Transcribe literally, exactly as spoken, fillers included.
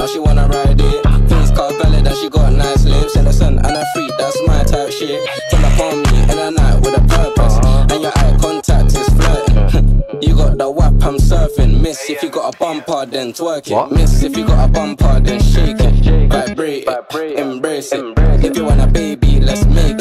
now she wanna ride it. Face car valid and she got nice lips. Innocent and a freak, that's my type shit. Pull up on me in the night with a purpose, and your eye contact is flirting. You got the whap, I'm surfing. Miss if you got a bumper, then twerk it. Miss if you got a bumper, then shake it. Vibrate it, embrace it. If you want a baby, let's make